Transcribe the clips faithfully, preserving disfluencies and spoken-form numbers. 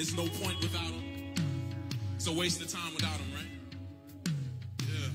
There's no point without him. It's a waste of time without him, right? Yeah.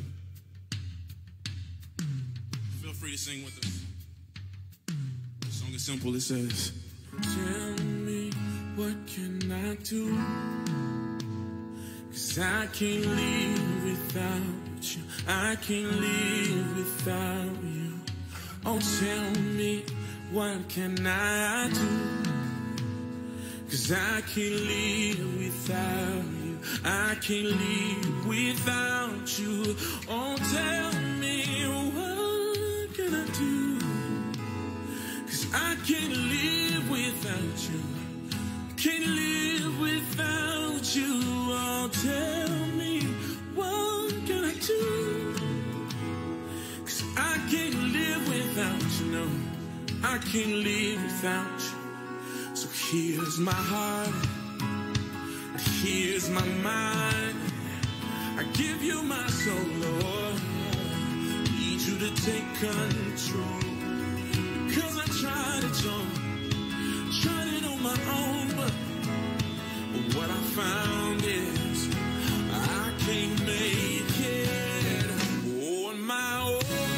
Feel free to sing with us. The song is simple. It says, tell me, what can I do? 'Cause I can't live without you. I can't live without you. Oh, tell me, what can I do? 'Cause I can't live without you. I can't live without you. Oh, tell me, what can I do? 'Cause I can't live without you. Can't live without you. Oh, tell me, what can I do? 'Cause I can't live without you. No, I can't live without you. So here's my heart, here's my mind. I give you my soul, Lord. Need you to take control. Because I tried it all, tried it on my own, but what I found is I can't make it on my own.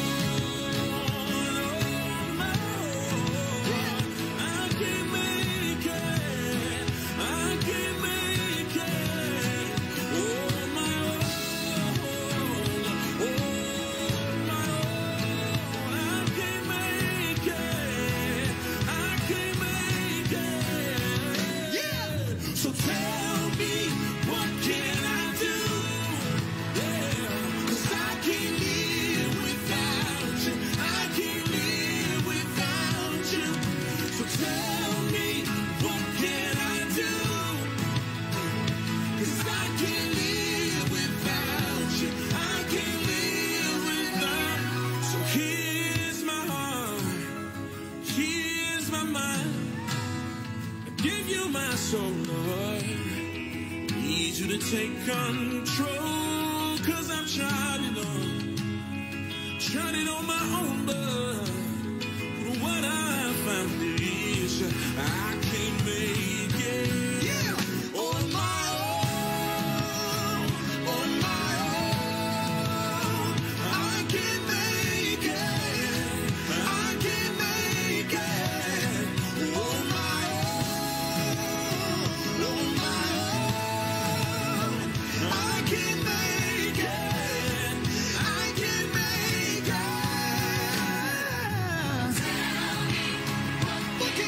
So Lord, need you to take control. 'Cause I've tried it on, tried it on my own, but what I found is I can't make it. Yeah. On my own, on my own, I can't make it. I can't make it. On my on my own, I can't make it. I can't make it. Tell me, what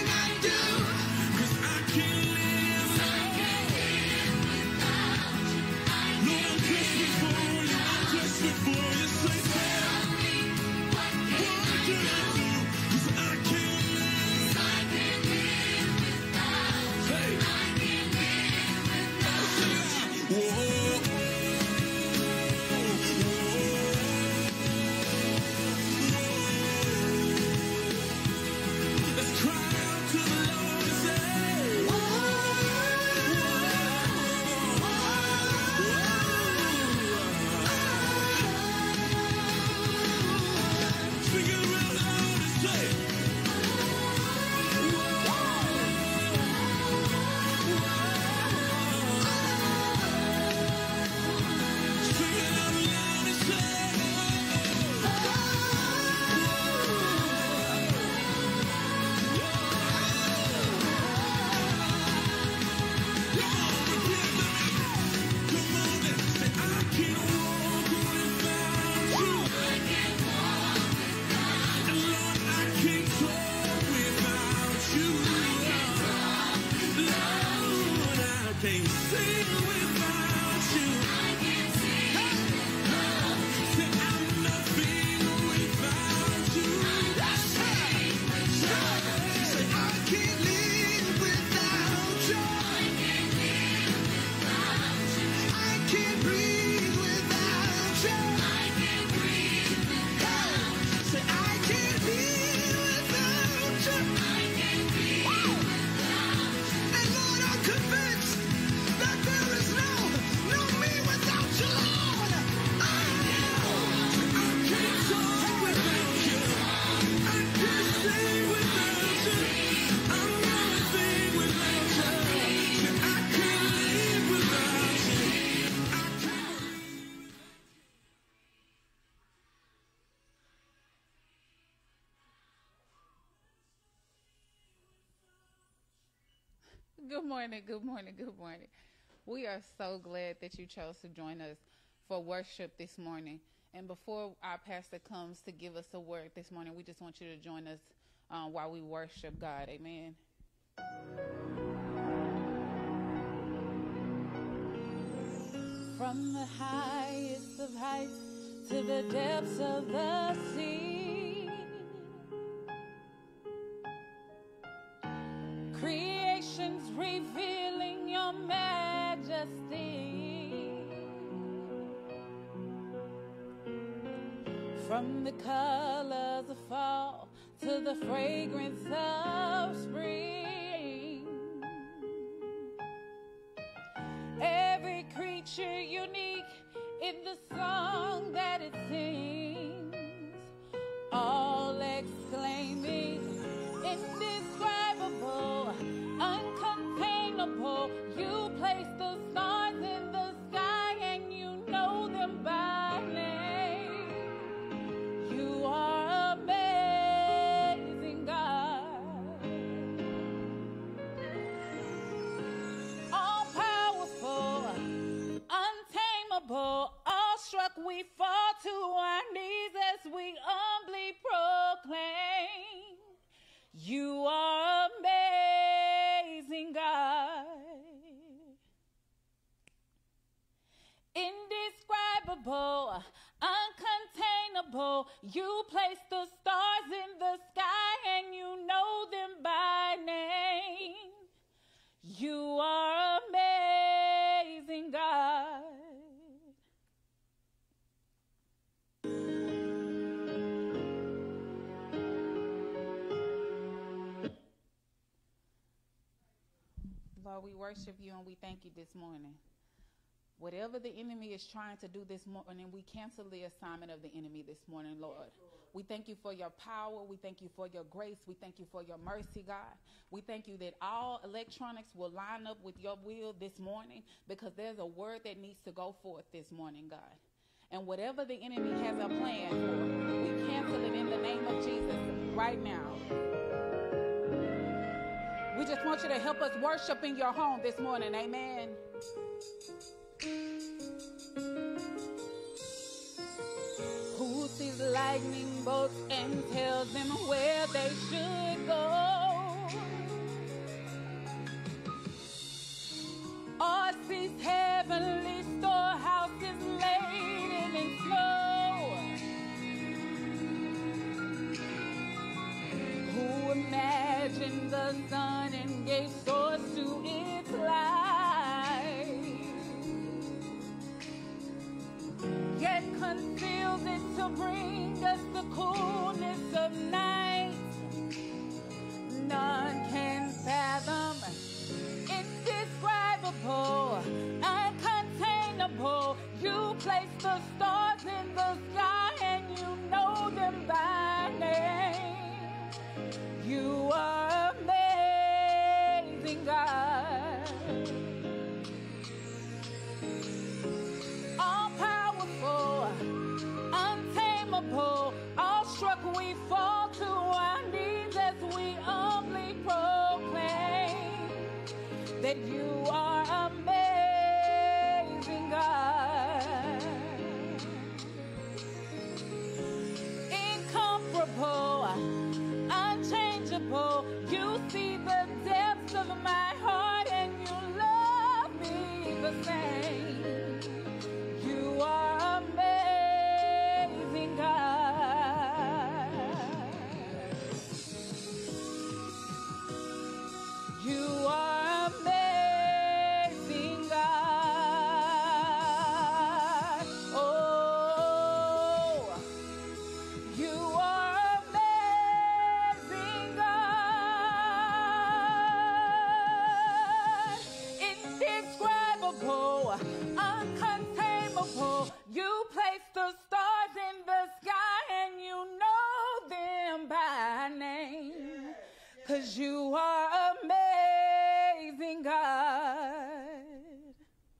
Good morning, good morning, good morning. We are so glad that you chose to join us for worship this morning. And before our pastor comes to give us a word this morning, we just want you to join us uh, while we worship God. Amen. From the highest of heights to the depths of the sea, creation's revealing your majesty. From the colors of fall to the fragrance of spring, every creature unique in the song that it sings, all exclaiming, indescribable, uncontainable. You place the stars in the sky and you know them by name. You are amazing, God. All powerful, untamable, awestruck we fall to our knees as we humbly proclaim, you are amazing, God. Indescribable, uncontainable, you place the stars in the sky and you know them by name. You are amazing, God. Lord, we worship you and we thank you this morning. Whatever the enemy is trying to do this morning, we cancel the assignment of the enemy this morning, Lord. We thank you for your power. We thank you for your grace. We thank you for your mercy, God. We thank you that all electronics will line up with your will this morning, because there's a word that needs to go forth this morning, God. And whatever the enemy has a plan for, we cancel it in the name of Jesus right now. We just want you to help us worship in your home this morning. Amen. Who sees lightning bolts and tells them where they should go? Or sees heavenly storehouses laden in snow? Who imagined the sun and gave source to its light, yet conceals it to bring us the coolness of night? None can fathom, indescribable, uncontainable. You place the stars in the sky and you know them by name. You are amazing, God. All powerful, untamable, awestruck we fall to our knees as we humbly proclaim that you are amazing, God. Incomparable, unchangeable, you see the depths of my heart and you love me the same. You are amazing, God. You are amazing, God. Oh, you are amazing, God. Indescribable, uncontainable. You place the stars in the sky and you know them by name. 'Cause you are amazing, God.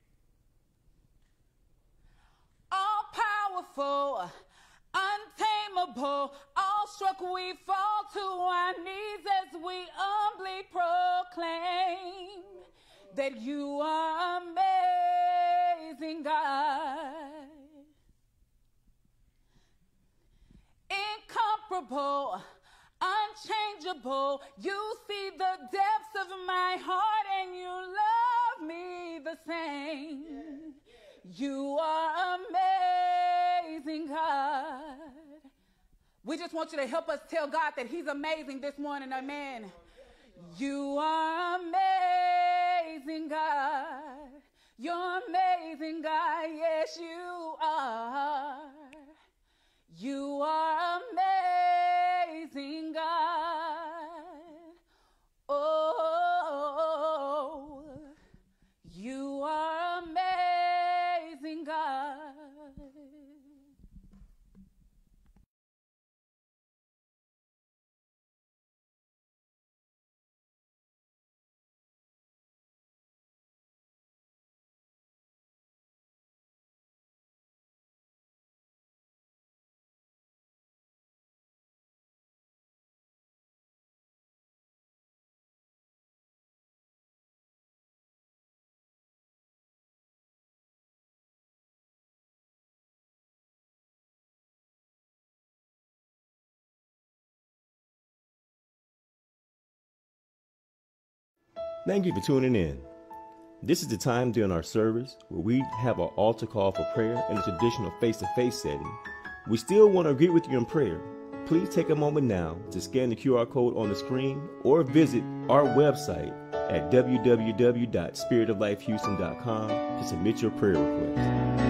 All powerful, untamable, awestruck we fall to our knees as we humbly proclaim that you are amazing, God. Incomparable, unchangeable. You see the depths of my heart and you love me the same. You are amazing, God. We just want you to help us tell God that he's amazing this morning, amen. You are amazing, God. You're amazing, God. Yes, you are. You are amazing, God. Oh, you are amazing, God. Thank you for tuning in. This is the time during our service where we have our altar call for prayer in a traditional face-to-face setting. We still want to agree with you in prayer. Please take a moment now to scan the Q R code on the screen or visit our website at w w w dot spirit of life houston dot com to submit your prayer request.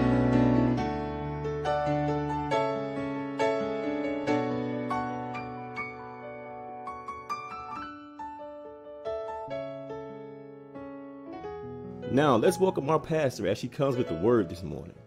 Now, let's welcome our pastor as she comes with the word this morning.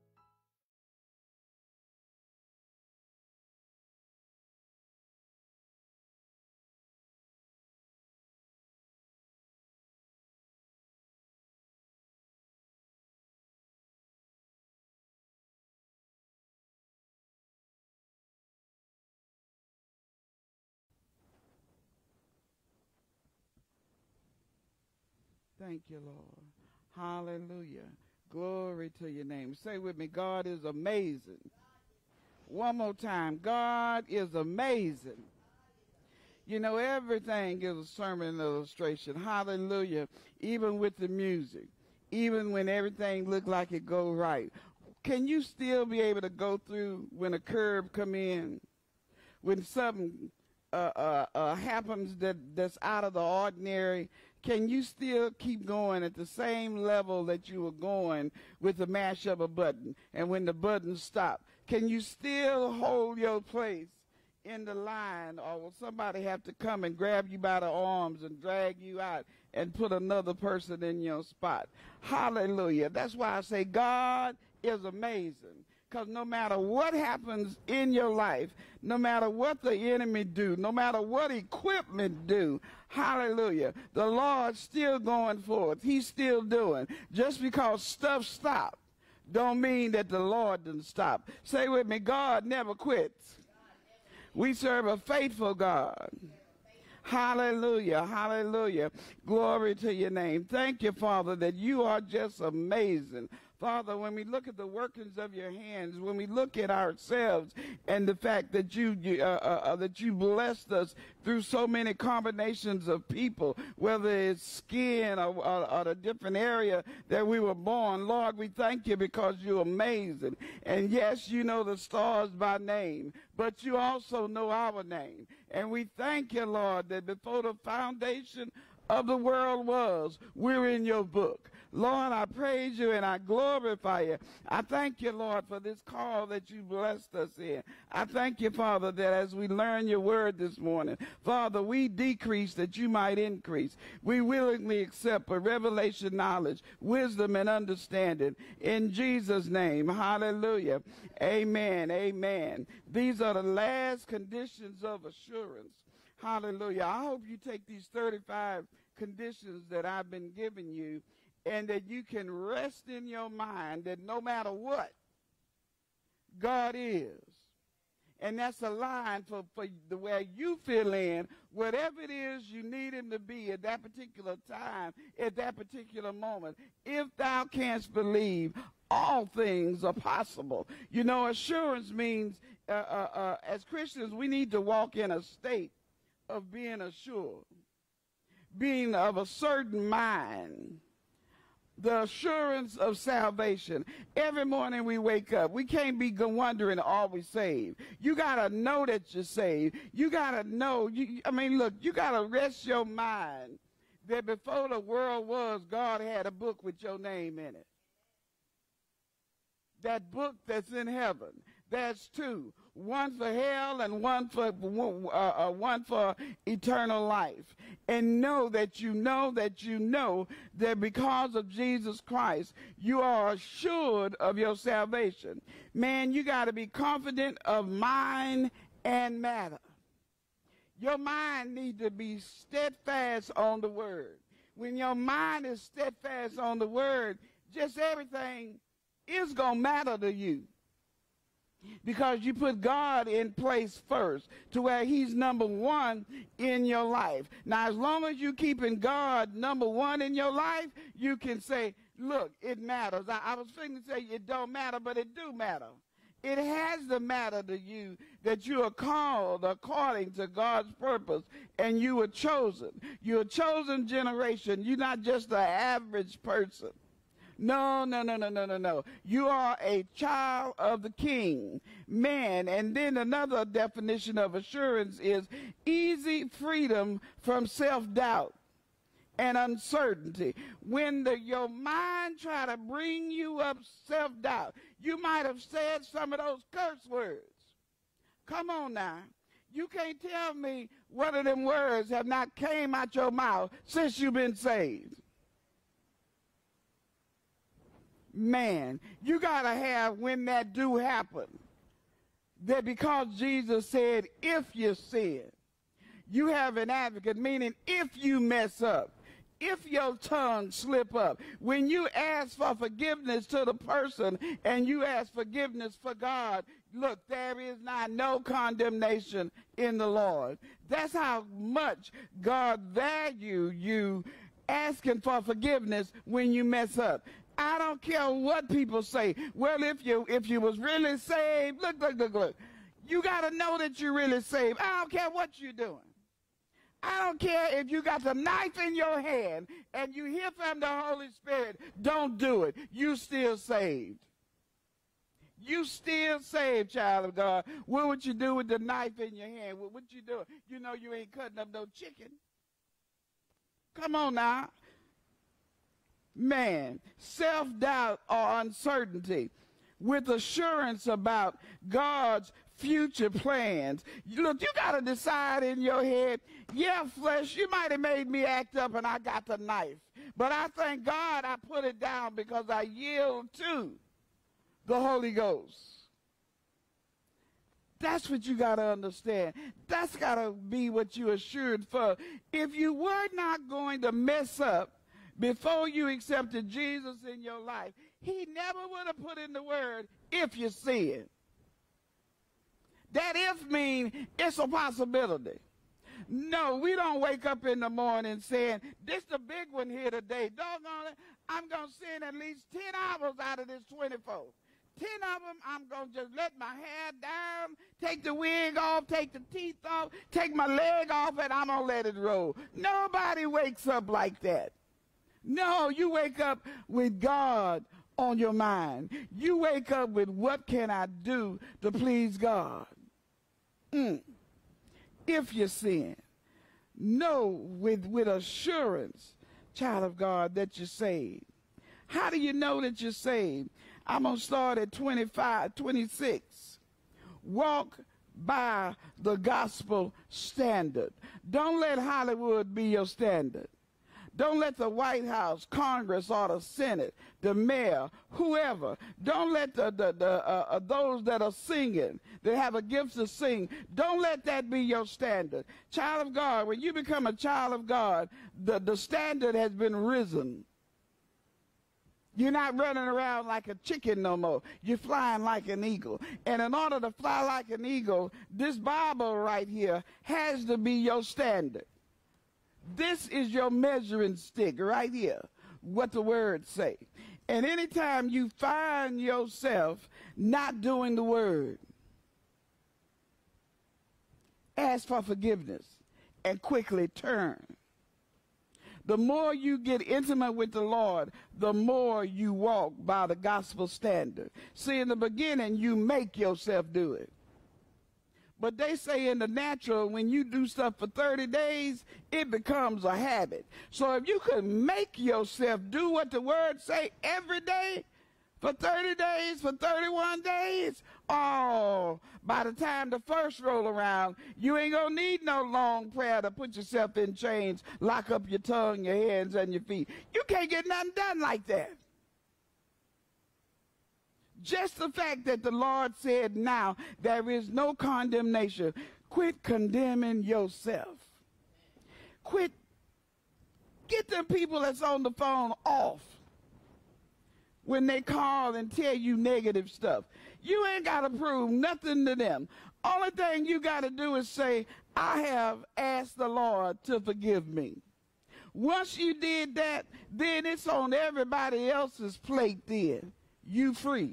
Thank you, Lord. Hallelujah. Glory to your name. Say with me, God is amazing. One more time. God is amazing. You know, everything is a sermon illustration. Hallelujah. Even with the music. Even when everything look like it go right. Can you still be able to go through when a curve come in? When something uh, uh, uh, happens that, that's out of the ordinary? Can you still keep going at the same level that you were going with the mash of a button? And when the button stopped, can you still hold your place in the line? Or will somebody have to come and grab you by the arms and drag you out and put another person in your spot? Hallelujah. That's why I say God is amazing. Because no matter what happens in your life, no matter what the enemy do, no matter what equipment do, hallelujah, the Lord's still going forth. He's still doing. Just because stuff stopped don't mean that the Lord didn't stop. Say with me, God never quits. We serve a faithful God. Hallelujah, hallelujah. Glory to your name. Thank you, Father, that you are just amazing. Father, when we look at the workings of your hands, when we look at ourselves and the fact that you uh, uh, that you blessed us through so many combinations of people, whether it's skin or, or, or a different area that we were born, Lord, we thank you because you're amazing. And yes, you know the stars by name, but you also know our name. And we thank you, Lord, that before the foundation of the world was, we're in your book. Lord, I praise you and I glorify you. I thank you, Lord, for this call that you blessed us in. I thank you, Father, that as we learn your word this morning, Father, we decrease that you might increase. We willingly accept a revelation knowledge, wisdom, and understanding. In Jesus' name, hallelujah. Amen, amen. These are the last conditions of assurance. Hallelujah. I hope you take these thirty-five conditions that I've been giving you, and that you can rest in your mind that no matter what, God is. And that's a line for, for the way you fill in whatever it is you need him to be at that particular time, at that particular moment. If thou canst believe, all things are possible. You know, assurance means, uh, uh, uh, as Christians, we need to walk in a state of being assured, being of a certain mind. The assurance of salvation. Every morning we wake up, we can't be wondering, are we saved? You got to know that you're saved. You got to know, you, I mean, look, you got to rest your mind that before the world was, God had a book with your name in it. That book that's in heaven. That's two. One for hell and one for uh, uh, one for eternal life. And know that you know that you know that because of Jesus Christ, you are assured of your salvation. Man, you got to be confident of mind and matter. Your mind needs to be steadfast on the word. When your mind is steadfast on the word, just everything is going to matter to you. Because you put God in place first to where he's number one in your life. Now, as long as you keeping God number one in your life, you can say, look, it matters. I, I was thinking to say it don't matter, but it do matter. It has to matter to you that you are called according to God's purpose and you were chosen. You're a chosen generation. You're not just an average person. No, no, no, no, no, no, no. You are a child of the King, man. And then another definition of assurance is easy freedom from self-doubt and uncertainty. When the, your mind try to bring you up self-doubt, you might have said some of those curse words. Come on now. You can't tell me one of them words have not came out your mouth since you've been saved. Man, you got to have, when that do happen, that because Jesus said, if you sin, you have an advocate, meaning if you mess up, if your tongue slip up, when you ask for forgiveness to the person and you ask forgiveness for God, look, there is not no condemnation in the Lord. That's how much God values you asking for forgiveness when you mess up. I don't care what people say. Well, if you if you was really saved, look, look, look, look. You got to know that you're really saved. I don't care what you're doing. I don't care if you got the knife in your hand and you hear from the Holy Spirit. Don't do it. You still saved. You still saved, child of God. What would you do with the knife in your hand? What would you do? You know you ain't cutting up no chicken. Come on now. Man, self-doubt or uncertainty with assurance about God's future plans. Look, you got to decide in your head, yeah, flesh, you might have made me act up and I got the knife. But I thank God I put it down because I yield to the Holy Ghost. That's what you got to understand. That's got to be what you're assured for. If you were not going to mess up before you accepted Jesus in your life, he never would have put in the word, if you sin. That if means it's a possibility. No, we don't wake up in the morning saying, this the big one here today. Doggone it, I'm going to sin at least ten hours out of this twenty-four. ten of them, I'm going to just let my hair down, take the wig off, take the teeth off, take my leg off, and I'm going to let it roll. Nobody wakes up like that. No, you wake up with God on your mind. You wake up with, what can I do to please God? Mm. If you sin, know with, with assurance, child of God, that you're saved. How do you know that you're saved? I'm going to start at twenty-five, twenty-six. Walk by the gospel standard. Don't let Hollywood be your standard. Don't let the White House, Congress, or the Senate, the mayor, whoever, don't let the, the, the uh, uh, those that are singing, that have a gift to sing, don't let that be your standard. Child of God, when you become a child of God, the, the standard has been risen. You're not running around like a chicken no more. You're flying like an eagle. And in order to fly like an eagle, this Bible right here has to be your standard. This is your measuring stick right here, what the word say. And anytime you find yourself not doing the word, ask for forgiveness and quickly turn. The more you get intimate with the Lord, the more you walk by the gospel standard. See, in the beginning, you make yourself do it. But they say in the natural, when you do stuff for thirty days, it becomes a habit. So if you could make yourself do what the word say every day, for thirty days, for thirty-one days, oh, by the time the first roll around, you ain't gonna need no long prayer to put yourself in chains, lock up your tongue, your hands, and your feet. You can't get nothing done like that. Just the fact that the Lord said now there is no condemnation. Quit condemning yourself. Quit. Get them people that's on the phone off when they call and tell you negative stuff. You ain't got to prove nothing to them. Only thing you got to do is say, I have asked the Lord to forgive me. Once you did that, then it's on everybody else's plate then. You free.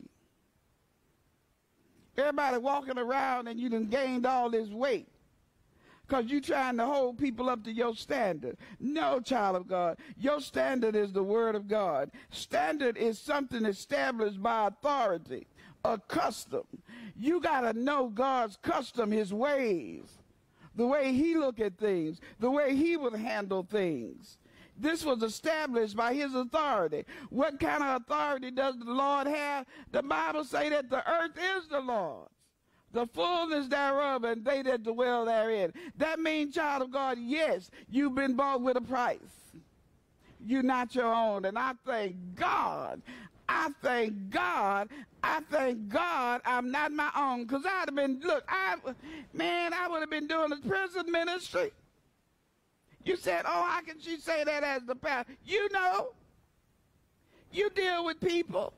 Everybody walking around and you done gained all this weight because you trying to hold people up to your standard. No, child of God. Your standard is the word of God. Standard is something established by authority, a custom. You got to know God's custom, his ways, the way he look at things, the way he would handle things. This was established by his authority. What kind of authority does the Lord have? The Bible say that the earth is the Lord's, the fullness thereof, and they that dwell therein. That means, child of God, yes, you've been bought with a price. You're not your own. And I thank God, I thank God, I thank God I'm not my own. Because I'd have been, look, I, man, I would have been doing the prison ministry. You said, oh, how can she say that as the pastor? You know, you deal with people.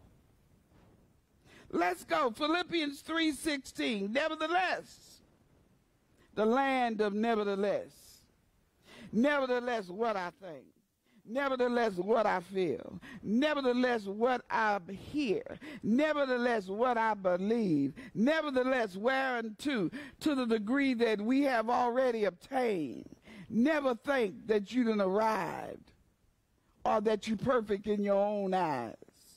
Let's go. Philippians three sixteen. Nevertheless, the land of nevertheless. Nevertheless, what I think. Nevertheless, what I feel. Nevertheless, what I hear. Nevertheless, what I believe. Nevertheless, whereunto, to the degree that we have already obtained. Never think that you done arrived or that you're perfect in your own eyes.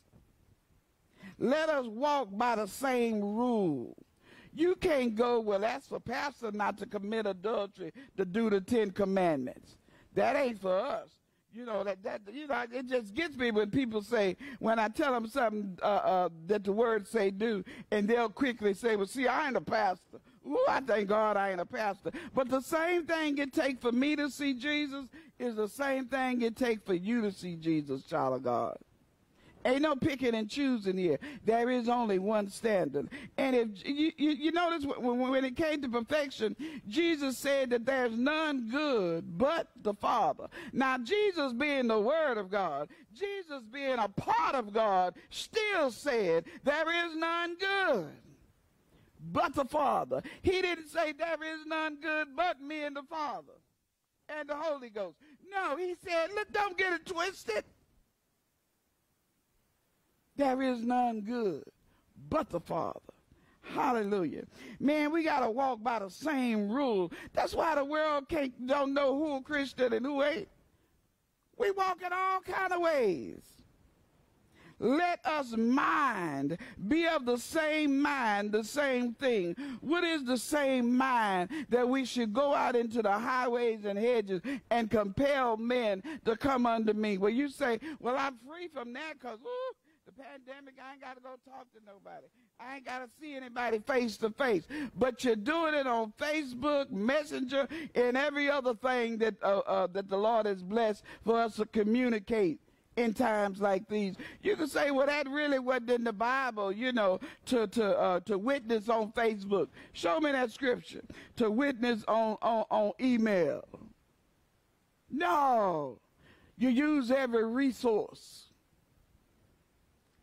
Let us walk by the same rule. You can't go, well, that's for pastor not to commit adultery, to do the Ten Commandments. That ain't for us. You know, that, that you know, it just gets me when people say, when I tell them something uh, uh, that the word say do, and they'll quickly say, well, see, I ain't a pastor. Ooh, I thank God I ain't a pastor. But the same thing it take for me to see Jesus is the same thing it take for you to see Jesus, child of God. Ain't no picking and choosing here. There is only one standard. And if you, you, you notice when, when it came to perfection, Jesus said that there's none good but the Father. Now, Jesus being the Word of God, Jesus being a part of God, still said there is none good but the Father. He didn't say there is none good but me and the Father and the Holy Ghost. No, he said, look, don't get it twisted. There is none good but the Father. Hallelujah. Man, we got to walk by the same rule. That's why the world can't, don't know who a Christian and who ain't. We walk in all kind of ways. Let us mind, be of the same mind, the same thing. What is the same mind? That we should go out into the highways and hedges and compel men to come unto me. Well, you say, well, I'm free from that because, ooh, the pandemic, I ain't got to go talk to nobody. I ain't got to see anybody face to face. But you're doing it on Facebook, Messenger, and every other thing that, uh, uh, that the Lord has blessed for us to communicate in times like these. You can say, well, that really wasn't in the Bible, you know, to to uh, to witness on Facebook. Show me that scripture. To witness on, on, on email. No. You use every resource.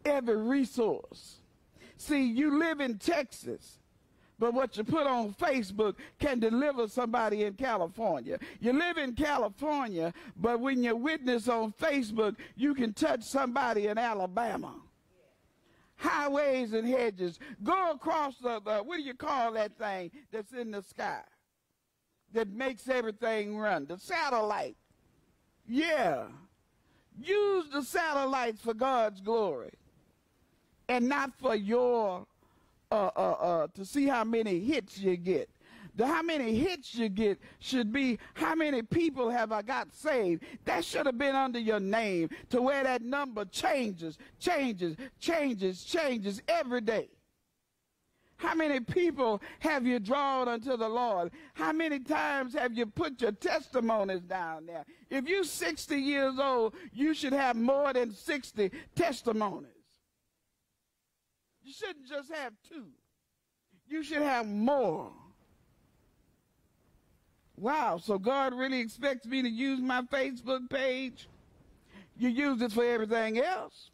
every resource. See, you live in Texas, but what you put on Facebook can deliver somebody in California. You live in California, but when you witness on Facebook, you can touch somebody in Alabama. Highways and hedges. Go across the, the, what do you call that thing that's in the sky that makes everything run? The satellite. Yeah. Use the satellites for God's glory and not for your, uh, uh, uh, to see how many hits you get. The how many hits you get should be how many people have I got saved. That should have been under your name, to where that number changes, changes, changes, changes every day. How many people have you drawn unto the Lord? How many times have you put your testimonies down there? If you're sixty years old, you should have more than sixty testimonies. You shouldn't just have two. You should have more. Wow, so God really expects me to use my Facebook page? You use it for everything else.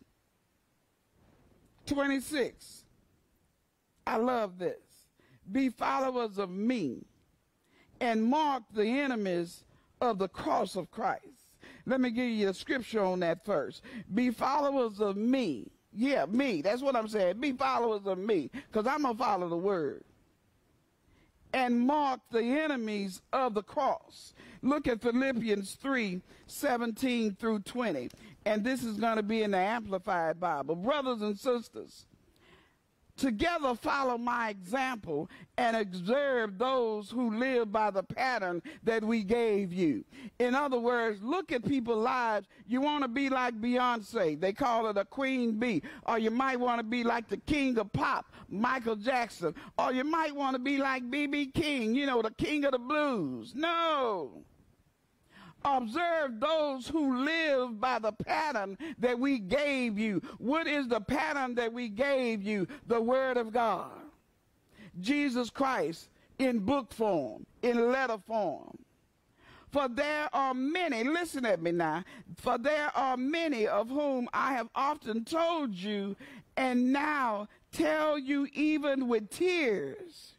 twenty-six. I love this. Be followers of me and mark the enemies of the cross of Christ. Let me give you a scripture on that first. Be followers of me. Yeah, me. That's what I'm saying. Be followers of me, because I'm going to follow the word. And mark the enemies of the cross. Look at Philippians three, seventeen through twenty. And this is going to be in the Amplified Bible. Brothers and sisters, together follow my example and observe those who live by the pattern that we gave you. In other words, look at people's lives. You want to be like Beyonce. They call it a queen bee. Or you might want to be like the king of pop, Michael Jackson. Or you might want to be like B B King, you know, the king of the blues. No. Observe those who live by the pattern that we gave you. What is the pattern that we gave you? The Word of God. Jesus Christ in book form, in letter form. For there are many, listen at me now, for there are many of whom I have often told you, and now tell you even with tears,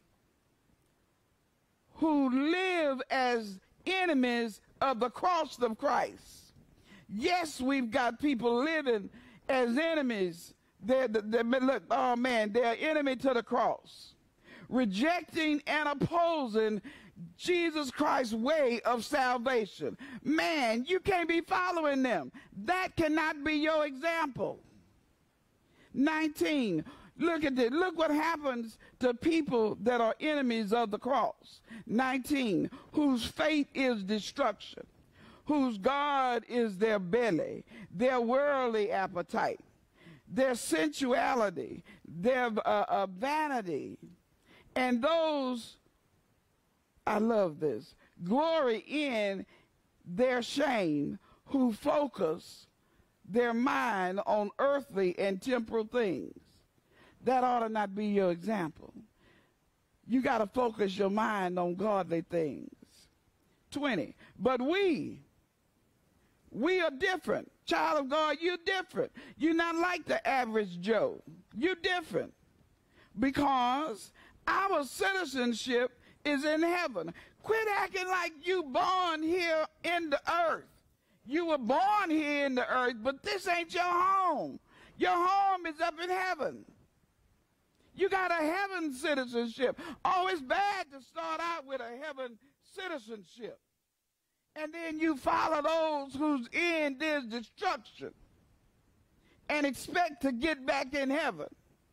who live as enemies of the cross of Christ. Yes, we've got people living as enemies. They're, they're, look, oh man, they're enemy to the cross, rejecting and opposing Jesus Christ's way of salvation. Man, you can't be following them. That cannot be your example. nineteen. Look at this. Look what happens to people that are enemies of the cross. nineteen. Whose fate is destruction, whose God is their belly, their worldly appetite, their sensuality, their uh, uh, vanity, and those, I love this, glory in their shame, who focus their mind on earthly and temporal things. That ought to not be your example. You got to focus your mind on godly things. twenty. But we, we are different. Child of God, you're different. You're not like the average Joe. You're different. Because our citizenship is in heaven. Quit acting like you born here in the earth. You were born here in the earth, but this ain't your home. Your home is up in heaven. You got a heaven citizenship. Oh, it's bad to start out with a heaven citizenship. And then you follow those whose end is destruction and expect to get back in heaven.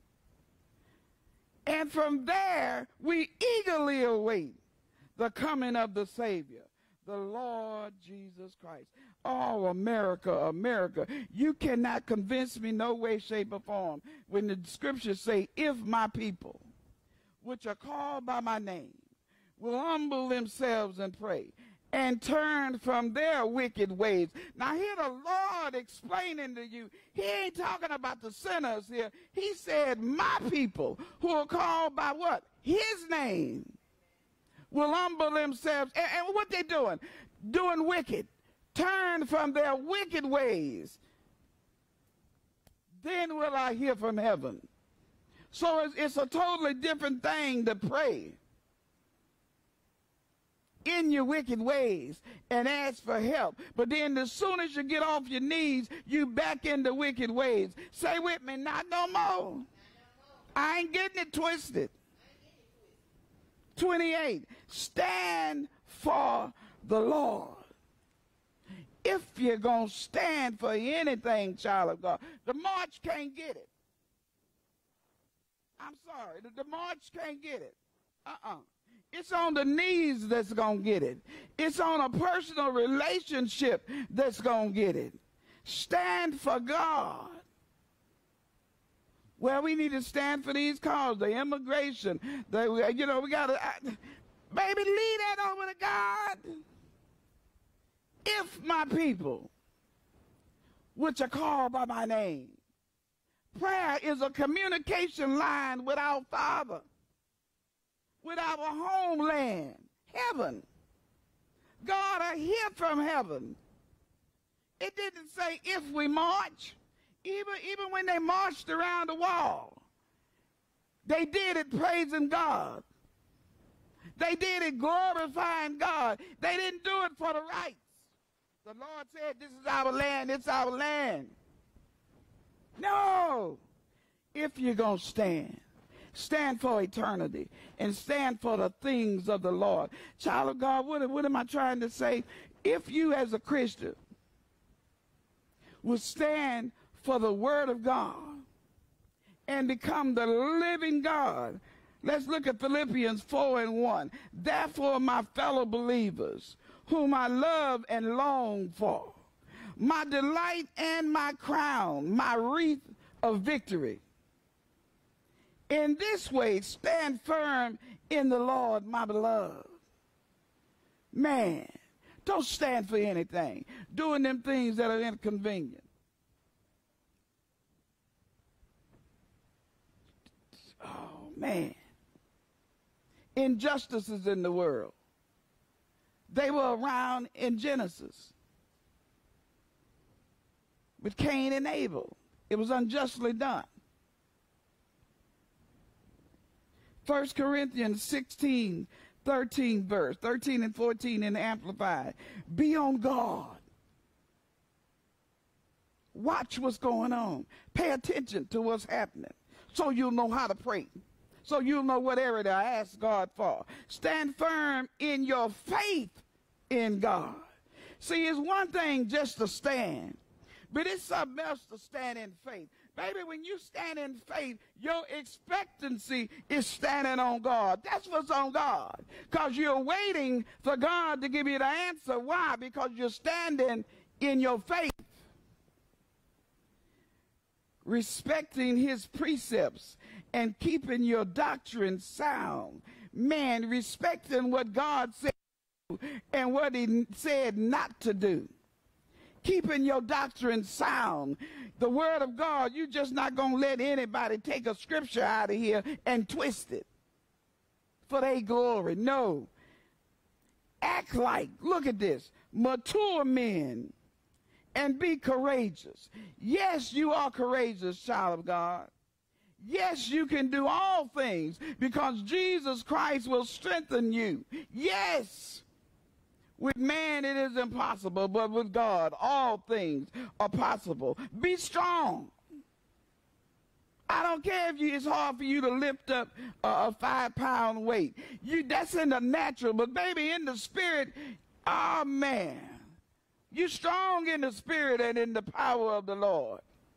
And from there, we eagerly await the coming of the Savior, the Lord Jesus Christ. Oh, America, America, you cannot convince me no way, shape, or form when the scriptures say, if my people, which are called by my name, will humble themselves and pray and turn from their wicked ways. Now hear the Lord explaining to you, he ain't talking about the sinners here. He said, my people who are called by what? His name will humble themselves. And, and what they doing? Doing wicked. Turn from their wicked ways. then will I hear from heaven. So it's, it's a totally different thing to pray in your wicked ways and ask for help. But then as soon as you get off your knees, you back into wicked ways. Say with me, not no more. I ain't getting it twisted. twenty-eight, stand for the Lord. If you're going to stand for anything, child of God, the march can't get it. I'm sorry, the, the march can't get it. Uh-uh. It's on the knees that's going to get it. It's on a personal relationship that's going to get it. Stand for God. Well, we need to stand for these causes, the immigration, the, you know, we got to, baby, leave that over to God. If my people, which are called by my name, prayer is a communication line with our Father, with our homeland, heaven. God, I hear from heaven. It didn't say if we march. Even, even when they marched around the wall, they did it praising God. They did it glorifying God. They didn't do it for the rights. The Lord said, this is our land, it's our land. No. If you're going to stand, stand for eternity and stand for the things of the Lord. Child of God, what, what am I trying to say? If you as a Christian would stand for the word of God and become the living God. Let's look at Philippians four and one. Therefore, my fellow believers, whom I love and long for, my delight and my crown, my wreath of victory. In this way, stand firm in the Lord, my beloved. Man, don't stand for anything, doing them things that are inconvenient. Oh, man. Injustices in the world. They were around in Genesis with Cain and Abel. It was unjustly done. First Corinthians sixteen, thirteen verse, thirteen and fourteen in the Amplified. Be on guard. Watch what's going on. Pay attention to what's happening, so you'll know how to pray, so you'll know what area to ask God for. Stand firm in your faith in God. See, it's one thing just to stand, but it's something else to stand in faith. Baby, when you stand in faith, your expectancy is standing on God. That's what's on God, because you're waiting for God to give you the answer. Why? Because you're standing in your faith. Respecting his precepts and keeping your doctrine sound. Man, respecting what God said and what he said not to do. Keeping your doctrine sound. The word of God, you're just not going to let anybody take a scripture out of here and twist it for their glory. No. Act like, look at this, mature men. And be courageous. Yes, you are courageous, child of God. Yes, you can do all things because Jesus Christ will strengthen you. Yes, with man it is impossible, but with God all things are possible. Be strong. I don't care if you, it's hard for you to lift up a, a five-pound weight. You, that's in the natural, but baby, in the spirit, oh, man. You're strong in the spirit and in the power of the Lord.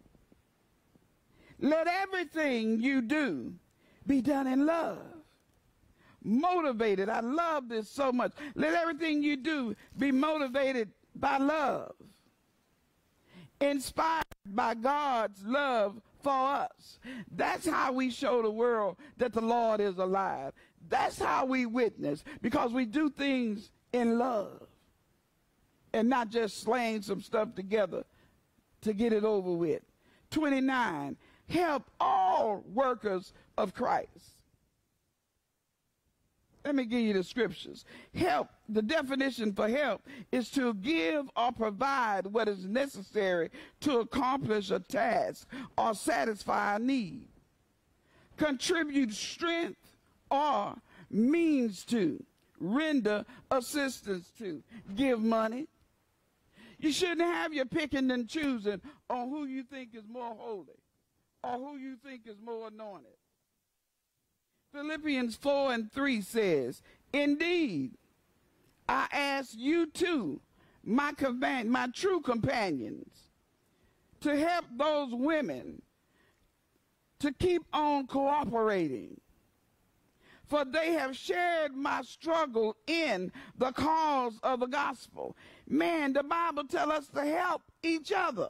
Let everything you do be done in love. Motivated. I love this so much. Let everything you do be motivated by love. Inspired by God's love for us. That's how we show the world that the Lord is alive. That's how we witness, because we do things in love. And not just slaying some stuff together to get it over with. twenty-nine, help all workers of Christ. Let me give you the scriptures. Help, the definition for help is to give or provide what is necessary to accomplish a task or satisfy a need. Contribute strength or means to. Render assistance to. Give money. You shouldn't have your picking and choosing on who you think is more holy or who you think is more anointed. Philippians four and three says, indeed, I ask you too, my, compan- my true companions, to help those women to keep on cooperating, for they have shared my struggle in the cause of the gospel. Man, the Bible tells us to help each other.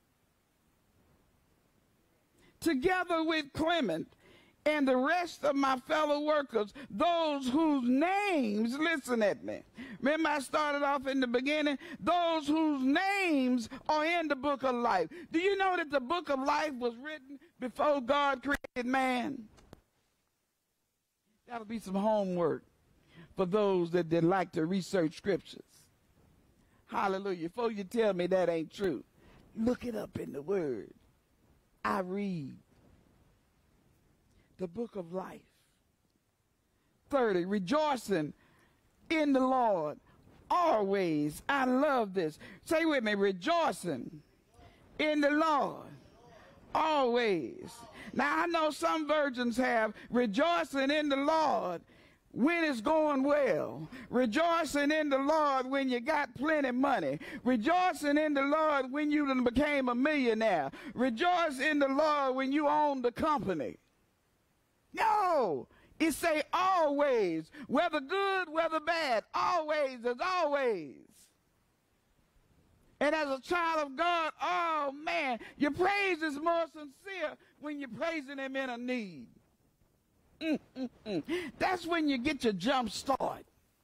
Together with Clement and the rest of my fellow workers, those whose names, listen at me. Remember I started off in the beginning? Those whose names are in the book of life. Do you know that the book of life was written before God created man? That'll be some homework for those that, that like to research scriptures. Hallelujah. Before you tell me that ain't true, look it up in the word. I read the book of life. thirty, rejoicing in the Lord always. I love this. Say with me, rejoicing in the Lord always. Now, I know some virgins have rejoicing in the Lord when it's going well. Rejoicing in the Lord when you got plenty money. Rejoicing in the Lord when you done became a millionaire. Rejoice in the Lord when you own the company. No, it say always, whether good, whether bad, always is always. And as a child of God, oh man, your praise is more sincere when you're praising him in a need. Mm, mm, mm. That's when you get your jump start.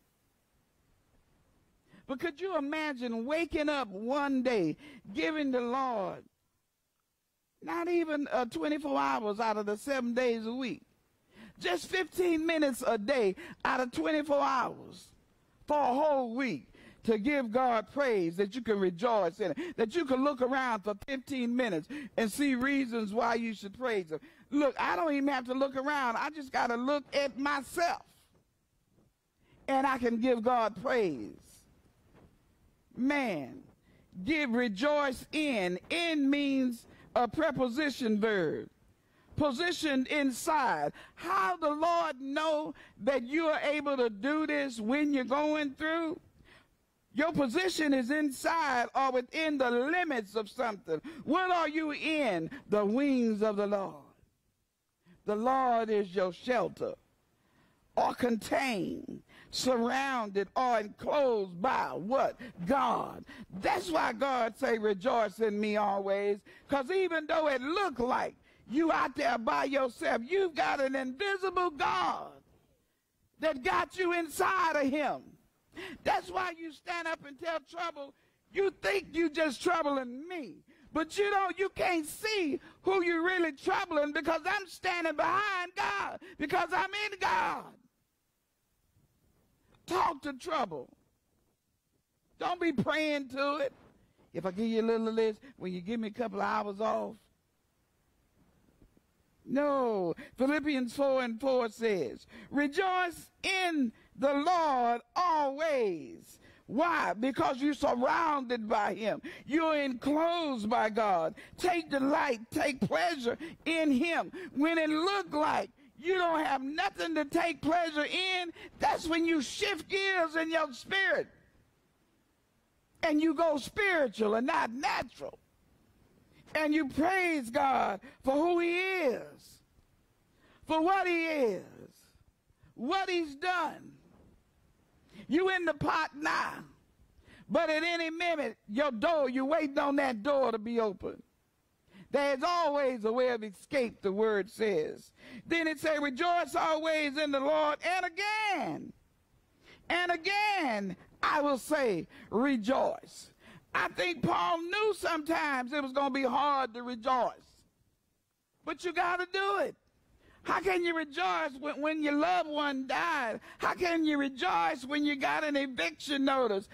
But could you imagine waking up one day, giving the Lord not even uh, twenty-four hours out of the seven days a week, just fifteen minutes a day out of twenty-four hours for a whole week, to give God praise, that you can rejoice in it, that you can look around for fifteen minutes and see reasons why you should praise him. Look, I don't even have to look around. I just got to look at myself, and I can give God praise. Man, give, rejoice in. In means a preposition verb, positioned inside. How the Lord know that you are able to do this when you're going through? Your position is inside or within the limits of something. What are you in? The wings of the Lord. The Lord is your shelter, or contained, surrounded, or enclosed by what? God. That's why God say, rejoice in me always, because even though it look like you out there by yourself, you've got an invisible God that got you inside of him. That's why you stand up and tell trouble, you think you just troubling me. But you don't, you can't see who you're really troubling, because I'm standing behind God, because I'm in God. Talk to trouble. Don't be praying to it. If I give you a little of this, when you give me a couple of hours off. No. Philippians four and four says, rejoice in the Lord always. Why? Because you're surrounded by him. You're enclosed by God. Take delight, take pleasure in him. When it look like you don't have nothing to take pleasure in, that's when you shift gears in your spirit. And you go spiritual and not natural. And you praise God for who he is, for what he is, what he's done. You in the pot now, but at any minute, your door, you're waiting on that door to be open. There's always a way of escape, the word says. Then it says, rejoice always in the Lord. And again, and again, I will say, rejoice. I think Paul knew sometimes it was going to be hard to rejoice. But you got to do it. How can you rejoice when, when your loved one died? How can you rejoice when you got an eviction notice?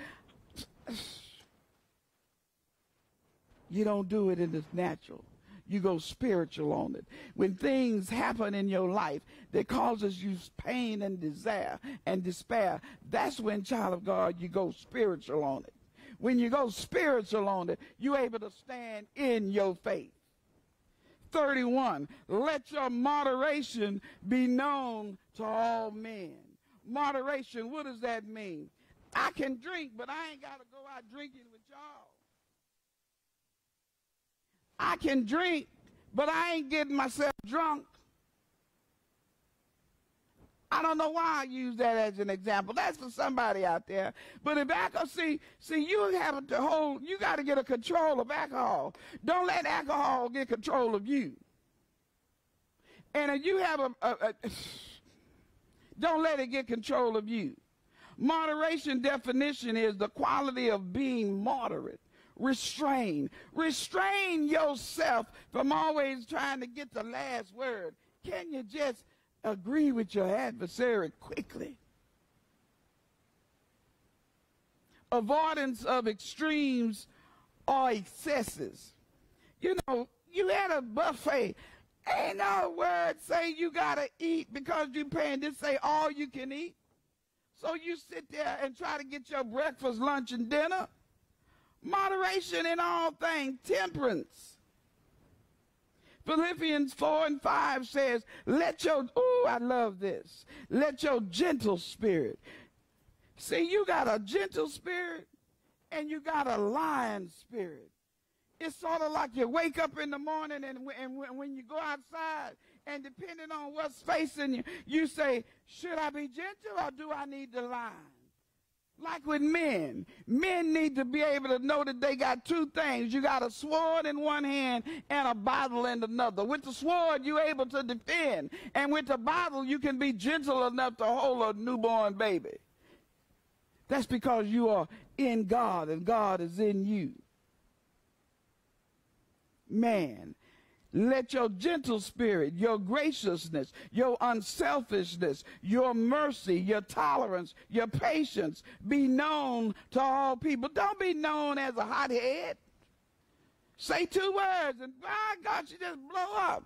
You don't do it in the natural. You go spiritual on it. When things happen in your life that causes you pain and desire and despair, that's when, child of God, you go spiritual on it. When you go spiritual on it, you're able to stand in your faith. thirty-one, let your moderation be known to all men. Moderation, what does that mean? I can drink, but I ain't got to go out drinking with y'all. I can drink, but I ain't getting myself drunk. I don't know why I use that as an example. That's for somebody out there. But if alcohol, see, see, you have to hold, you got to get a control of alcohol. Don't let alcohol get control of you. And if you have a, a, a don't let it get control of you. Moderation definition is the quality of being moderate. Restrain. Restrain yourself from always trying to get the last word. Can you just agree with your adversary quickly? Avoidance of extremes or excesses. You know, you at a buffet. Ain't no word say you got to eat because you're paying. This say all you can eat. So you sit there and try to get your breakfast, lunch, and dinner. Moderation in all things, temperance. Philippians four and five says, let your, ooh, I love this. Let your gentle spirit. See, you got a gentle spirit and you got a lion spirit. It's sort of like you wake up in the morning and, and when you go outside and depending on what's facing you, you say, should I be gentle or do I need the lion? Like with men, men need to be able to know that they got two things. You got a sword in one hand and a Bible in another. With the sword, you're able to defend. And with the Bible, you can be gentle enough to hold a newborn baby. That's because you are in God and God is in you. Man, let your gentle spirit, your graciousness, your unselfishness, your mercy, your tolerance, your patience be known to all people. Don't be known as a hothead. Say two words and my God, you just blow up.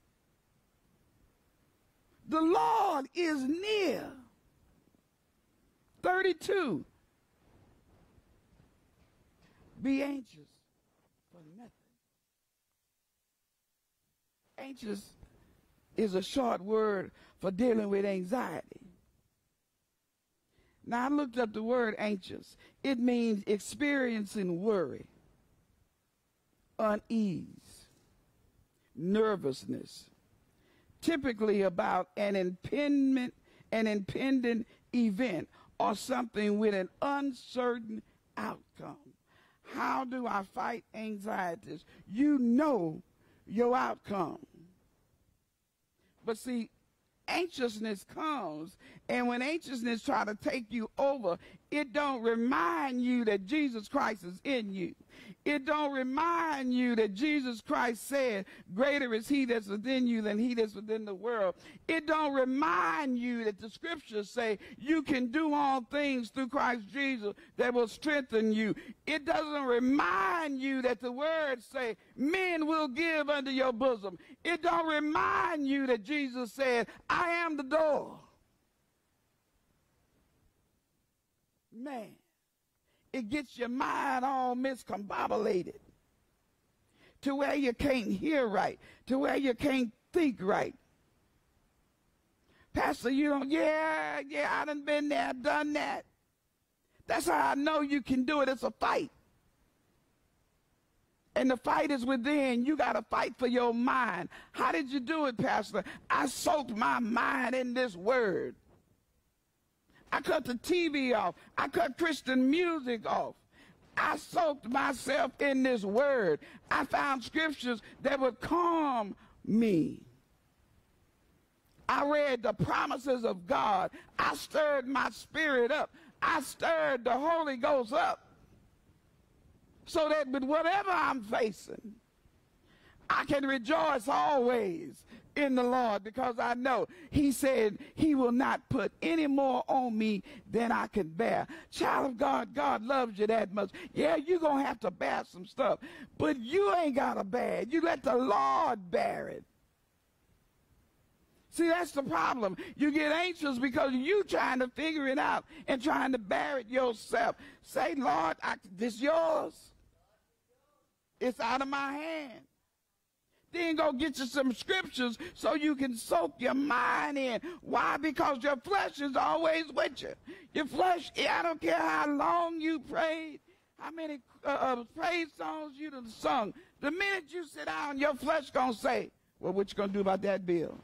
The Lord is near. thirty-two. Be anxious for nothing. Anxious is a short word for dealing with anxiety. Now, I looked up the word anxious. It means experiencing worry, unease, nervousness, typically about an impending, an impending event or something with an uncertain outcome. How do I fight anxieties? You know your outcome. But see, anxiousness comes, and when anxiousness try to take you over, it don't remind you that Jesus Christ is in you. It don't remind you that Jesus Christ said, greater is he that's within you than he that's within the world. It don't remind you that the scriptures say you can do all things through Christ Jesus that will strengthen you. It doesn't remind you that the words say men will give unto your bosom. It don't remind you that Jesus said, I am the door. Man. It gets your mind all miscombobulated to where you can't hear right, to where you can't think right. Pastor, you don't, yeah, yeah, I done been there, done that. That's how I know you can do it. It's a fight. And the fight is within. You got to fight for your mind. How did you do it, Pastor? I soaked my mind in this word. I cut the T V off. I cut Christian music off. I soaked myself in this word. I found scriptures that would calm me. I read the promises of God. I stirred my spirit up. I stirred the Holy Ghost up. So that with whatever I'm facing, I can rejoice always in the Lord, because I know he said he will not put any more on me than I can bear. Child of God, God loves you that much. Yeah, you're going to have to bear some stuff, but you ain't got to bear it. You let the Lord bear it. See, that's the problem. You get anxious because you trying to figure it out and trying to bear it yourself. Say, Lord, I, this yours. It's out of my hand. Then go get you some scriptures so you can soak your mind in. Why? Because your flesh is always with you. Your flesh, I don't care how long you prayed, how many uh, uh, praise songs you done sung. The minute you sit down, your flesh going to say, well, what you going to do about that bill?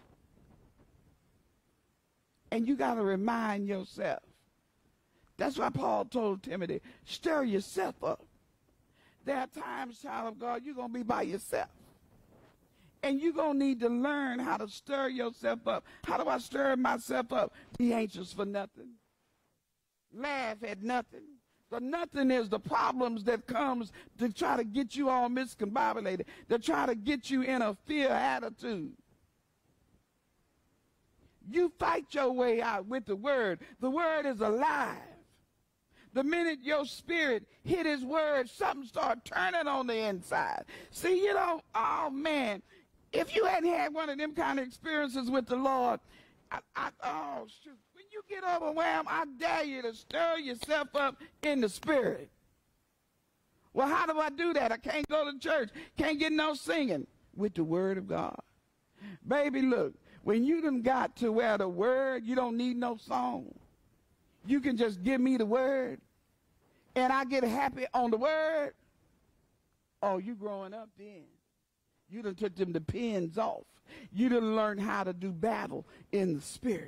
And you got to remind yourself. That's why Paul told Timothy, stir yourself up. There are times, child of God, you're going to be by yourself. And you're going to need to learn how to stir yourself up. How do I stir myself up? Be anxious for nothing. Laugh at nothing. The nothing is the problems that comes to try to get you all miscombobulated, to try to get you in a fear attitude. You fight your way out with the word. The word is alive. The minute your spirit hit his word, something start turning on the inside. See, you know, oh, man, if you hadn't had one of them kind of experiences with the Lord, I, I, oh, shoot, when you get overwhelmed, I dare you to stir yourself up in the spirit. Well, how do I do that? I can't go to church, can't get no singing. With the word of God. Baby, look, when you done got to where the word, you don't need no song. You can just give me the word, and I get happy on the word. Oh, you growing up then. You done took them depends off. You done learned how to do battle in the spirit.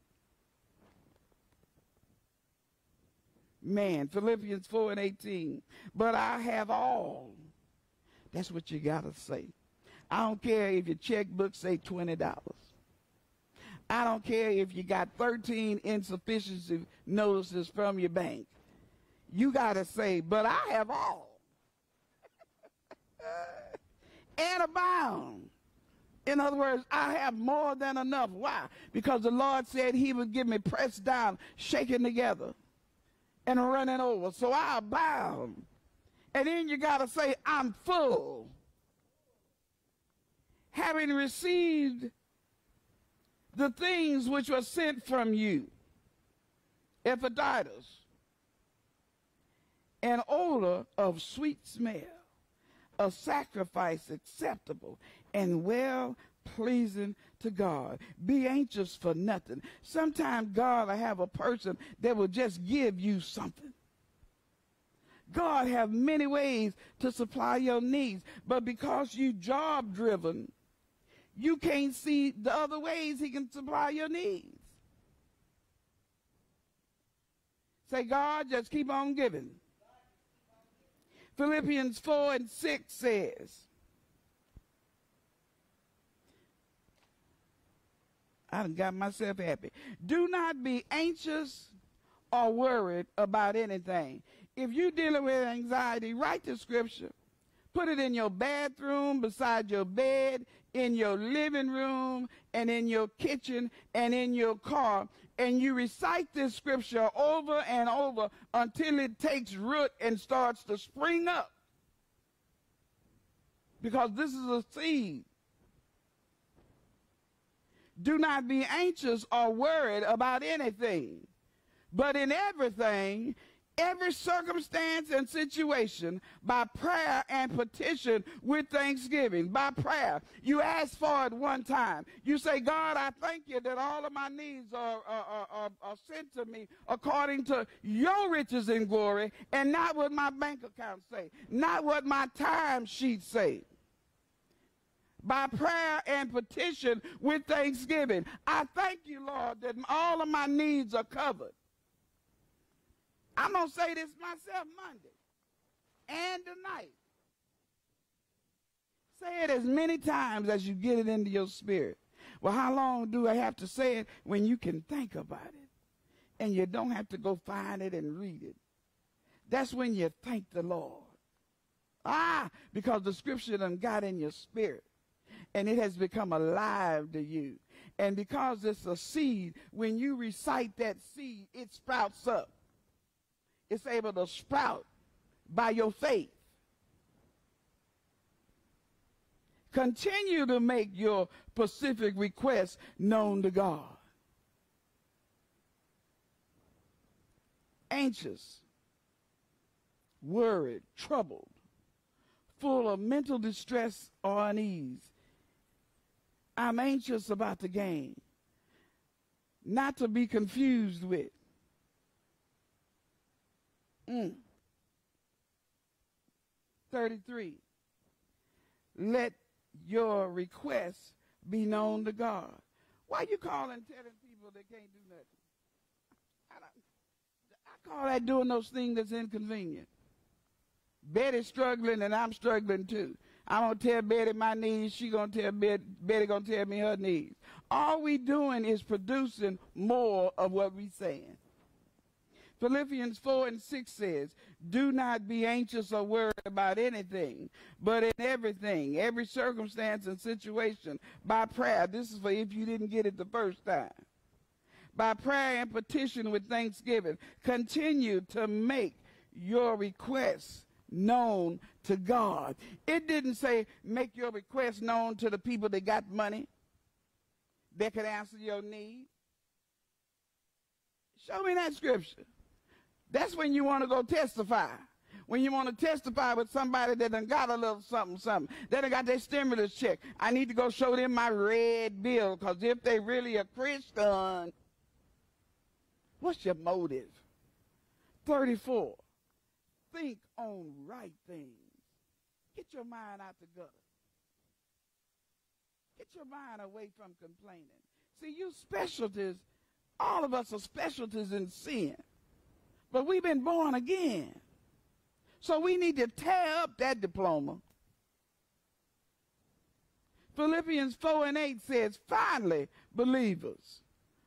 Man, Philippians four and eighteen. But I have all. That's what you got to say. I don't care if your checkbook say twenty dollars. I don't care if you got thirteen insufficiency notices from your bank. You got to say, but I have all. And abound. In other words, I have more than enough. Why? Because the Lord said he would give me pressed down, shaken together, and running over. So I abound. And then you got to say, I'm full. Having received the things which were sent from you, Epaphroditus, an odor of sweet smell, a sacrifice acceptable and well-pleasing to God. Be anxious for nothing. Sometimes God will have a person that will just give you something. God have many ways to supply your needs, but because you job-driven, you can't see the other ways he can supply your needs. Say, God, just keep on giving. Philippians four and six says, I done got myself happy. Do not be anxious or worried about anything. If you're dealing with anxiety, write the scripture. Put it in your bathroom, beside your bed, in your living room, and in your kitchen, and in your car. And you recite this scripture over and over until it takes root and starts to spring up. Because this is a seed. Do not be anxious or worried about anything, but in everything, every circumstance and situation, by prayer and petition with thanksgiving. By prayer, you ask for it one time. You say, God, I thank you that all of my needs are, are, are, are sent to me according to your riches and glory, and not what my bank account say, not what my time sheet say. By prayer and petition with thanksgiving. I thank you, Lord, that all of my needs are covered. I'm going to say this myself Monday and tonight. Say it as many times as you get it into your spirit. Well, how long do I have to say it? When you can think about it and you don't have to go find it and read it. That's when you thank the Lord. Ah, because the scripture done got in your spirit and it has become alive to you. And because it's a seed, when you recite that seed, it sprouts up. It's able to sprout by your faith. Continue to make your specific requests known to God. Anxious, worried, troubled, full of mental distress or unease. I'm anxious about the game, not to be confused with. Mm. thirty-three. Let your requests be known to God. Why you calling telling people they can't do nothing? I, don't, I call that doing those things that's inconvenient. Betty's struggling and I'm struggling too. I'm going to tell Betty my needs. She going to tell Betty, Betty going to tell me her needs. All we doing is producing more of what we saying. Philippians four and six says, do not be anxious or worried about anything, but in everything, every circumstance and situation, by prayer. This is for if you didn't get it the first time. By prayer and petition with thanksgiving, continue to make your requests known to God. It didn't say make your requests known to the people that got money that could answer your need. Show me that scripture. That's when you want to go testify. When you want to testify with somebody that done got a little something, something. They done got their stimulus check. I need to go show them my red bill, because if they really a Christian, what's your motive? thirty-four. Think on right things. Get your mind out the gutter. Get your mind away from complaining. See, you specialties, all of us are specialties in sin. But we've been born again. So we need to tear up that diploma. Philippians four and eight says, finally, believers,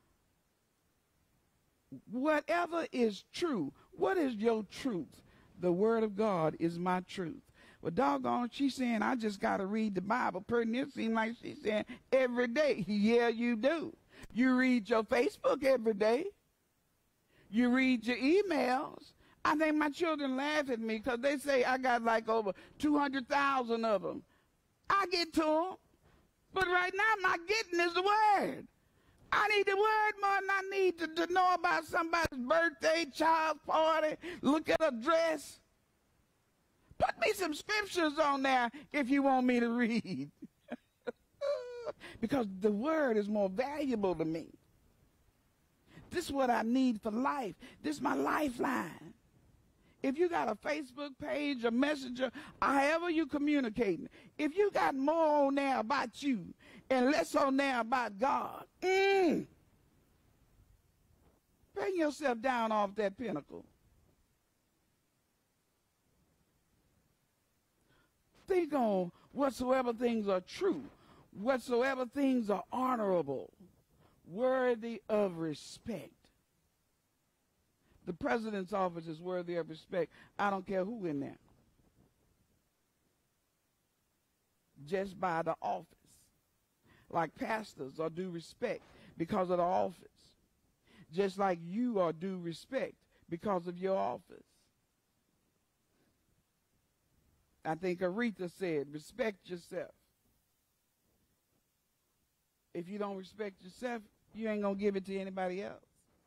whatever is true, what is your truth? The word of God is my truth. Well, doggone, she's saying I just got to read the Bible. Pretty near seems like she's saying every day. Yeah, you do. You read your Facebook every day. You read your emails. I think my children laugh at me because they say I got like over two hundred thousand of them. I get to them. But right now, my getting is the word. I need the word more than I need to, to know about somebody's birthday, child's party, look at a dress. Put me some scriptures on there if you want me to read. Because the word is more valuable to me. This is what I need for life. This is my lifeline. If you got a Facebook page, a messenger, however you communicating, if you got more on there about you and less on there about God, mm, bring yourself down off that pinnacle. Think on whatsoever things are true, whatsoever things are honorable, worthy of respect. The president's office is worthy of respect. I don't care who in there. Just by the office. Like pastors are due respect because of the office. Just like you are due respect because of your office. I think Aretha said, respect yourself. If you don't respect yourself, you ain't going to give it to anybody else.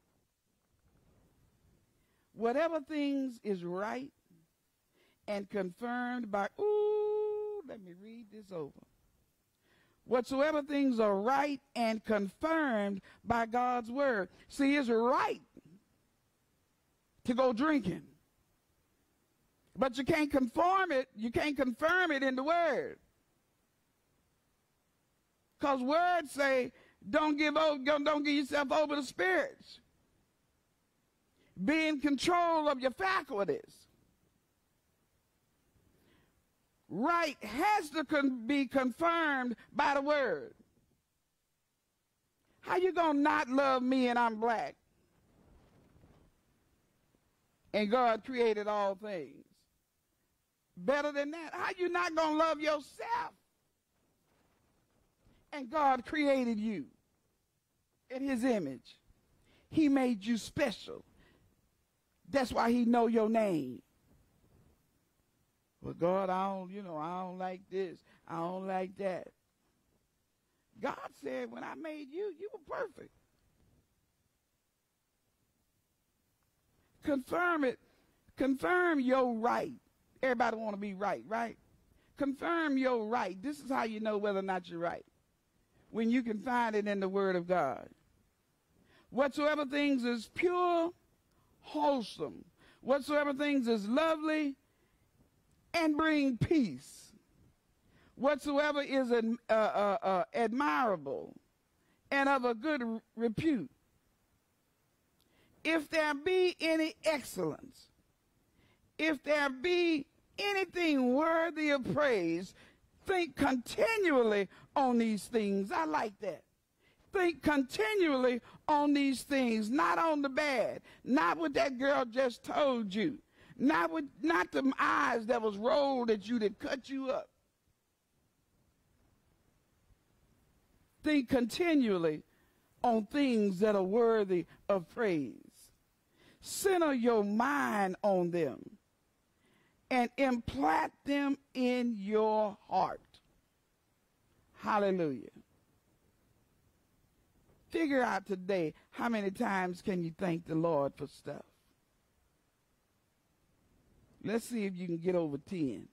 Whatever things is right and confirmed by, ooh, let me read this over. Whatsoever things are right and confirmed by God's word. See, it's right to go drinking. But you can't conform it, you can't confirm it in the word. Because words say, don't give over, don't give yourself over to spirits. Be in control of your faculties. Right has to con- be confirmed by the word. How you gonna not love me and I'm black? And God created all things. better than that. How you not going to love yourself? And God created you in his image. He made you special. That's why he know your name. Well, God, I don't, you know, I don't like this. I don't like that. God said, when I made you, you were perfect. Confirm it. Confirm your right. Everybody want to be right, right? Confirm your right. This is how you know whether or not you're right. When you can find it in the Word of God. Whatsoever things is pure, wholesome. Whatsoever things is lovely, and bring peace. Whatsoever is uh, uh, uh, admirable and of a good repute. If there be any excellence, if there be anything worthy of praise, think continually on these things. I like that. Think continually on these things, not on the bad, not what that girl just told you, not with not the eyes that was rolled at you that cut you up. Think continually on things that are worthy of praise. Center your mind on them and implant them in your heart. Hallelujah. Figure out today how many times can you thank the Lord for stuff. Let's see if you can get over ten.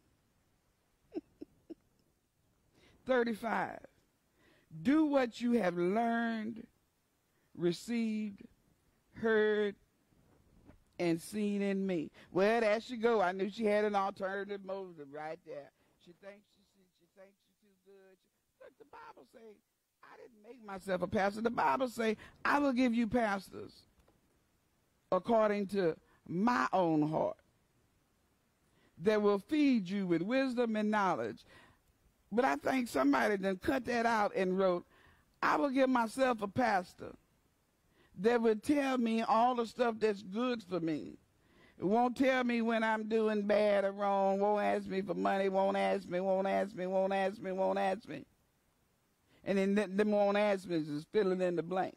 thirty-five. Do what you have learned, received, heard, and seen in me. Well, there she go. I knew she had an alternative motive right there. She thinks she, she, she thinks she's too good. She, look, the Bible say, I didn't make myself a pastor. The Bible say, I will give you pastors according to my own heart that will feed you with wisdom and knowledge. But I think somebody done cut that out and wrote, I will give myself a pastor that would tell me all the stuff that's good for me. It won't tell me when I'm doing bad or wrong, won't ask me for money, won't ask me, won't ask me, won't ask me, won't ask me. And then th- them won't ask me is filling in the blank.